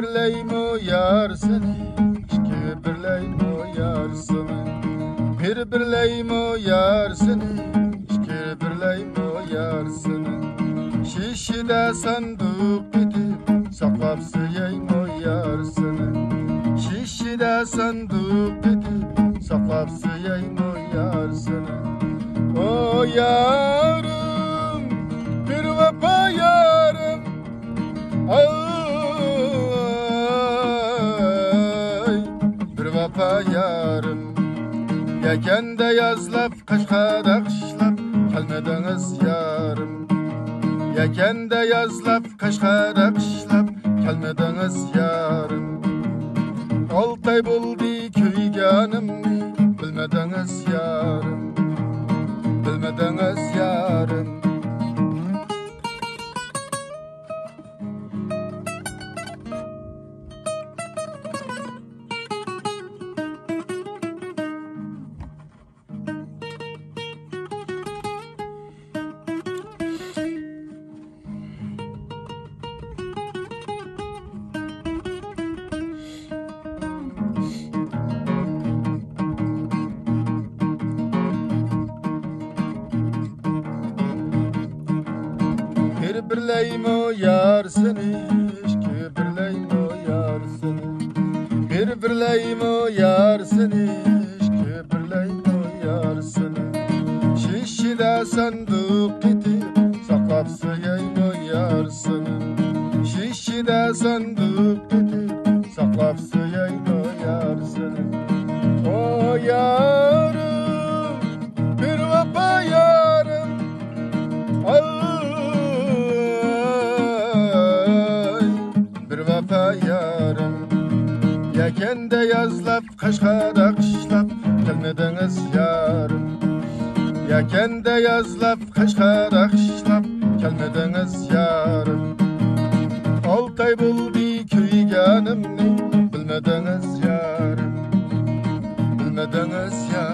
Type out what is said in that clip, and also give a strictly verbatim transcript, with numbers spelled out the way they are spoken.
birleymo yar seni, iki birleymo yar seni. Bir birleymo yar seni, iki birleymo yar seni. Şişide sandık gidip saklap sıyaymo yar seni. Şişide sandık gidip saklap sıyaymo yar seni. O yarım, bir vefa yarım, ay, bir vefa yarım. Yekende yazlap, kaşkada kışlap, kelmediniz yarım. Yekende yazlap, kaşkada kışlap, kelmediniz yarım. Altay buldu köyganimni, bilmediniz yarım. Bilmediniz yarım. Bir birleymo yar seni, iki birleymo yar seni. Bir birleymo yar seni, iki birleymo yar seni. Şişide sandık gidip saklap sıyaymo yar seni. Şişide sandık gidip saklap sıyaymo yar seni. O yarım, bir vefa yarım, ay, yarım. Yekende yazlap, kaşkada kışlap, kelmediniz yarım. Yekende yazlap, kaşkada kışlap, kelmediniz yarım. Altay buldu köyganimni, bilmediniz yarım. Bilmediniz yarım.